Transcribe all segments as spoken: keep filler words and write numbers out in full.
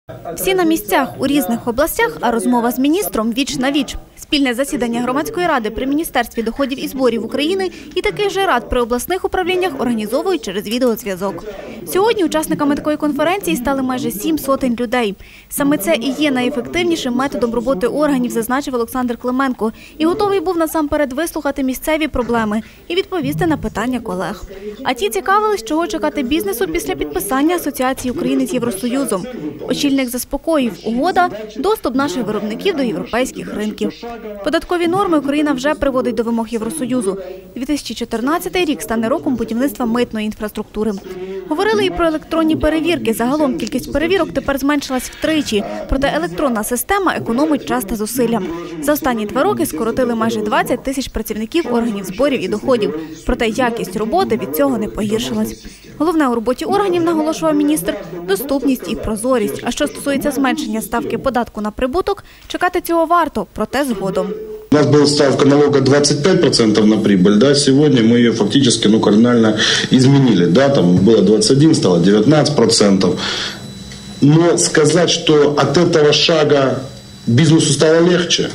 Всі на місцях у різних областях, а розмова з міністром віч на віч. Спільне засідання громадської ради при Міністерстві доходів і зборів України і таких же рад при обласних управліннях організовують через відеозв'язок. Сьогодні учасниками такої конференції стали майже сім сотень людей. Саме це і є найефективнішим методом роботи органів, зазначив Олександр Клименко. І готовий був насамперед вислухати місцеві проблеми і відповісти на питання колег. А ті цікавились, чого чекати бізнесу після підписання Асоціації України з Євросоюзом. Очільник заспокоїв: угода – доступ наших виробників до європейських ринків. Податкові норми Україна вже приводить до вимог Євросоюзу. дві тисячі чотирнадцятий рік стане роком будівництва митної інфраструктури. Говорили і про електронні перевірки. Загалом кількість перевірок тепер зменшилась втричі. Проте електронна система економить час та зусилля. За останні два роки скоротили майже двадцять тисяч працівників органів зборів і доходів. Проте якість роботи від цього не погіршилась. Головне у роботі органів, наголошував міністр, доступність і прозорість. А що стосується зменшення ставки податку на прибуток, чекати цього варто, проте згодом. У нас была ставка налога двадцать пять процентов на прибыль, да, сегодня мы ее фактически, ну, кардинально изменили, да, там было двадцать один, стало девятнадцать процентов. Но сказать, что от этого шага бизнесу стало легче,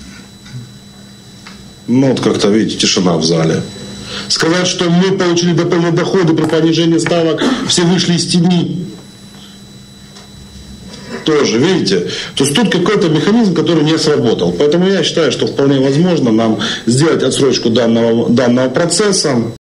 ну, вот как-то, видите, тишина в зале. Сказать, что мы получили дополнительные доходы при понижении ставок, все вышли из тени. Тоже, видите? То есть тут какой-то механизм, который не сработал. Поэтому я считаю, что вполне возможно нам сделать отсрочку данного, данного процесса.